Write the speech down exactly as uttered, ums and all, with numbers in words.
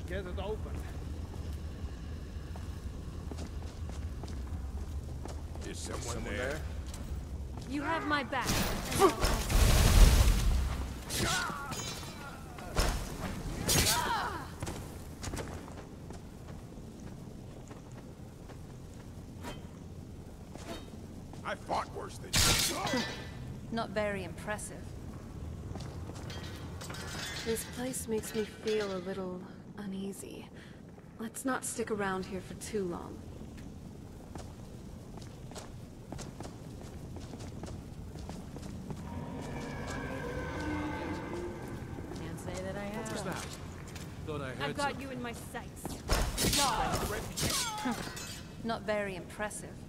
get it open. Is someone, Is someone there? there? You have my back. I fought worse than you. Not very impressive. This place makes me feel a little uneasy. Let's not stick around here for too long. Can't say that I have. What's that? Thought I heard I've got something. you in my sights. Not very impressive.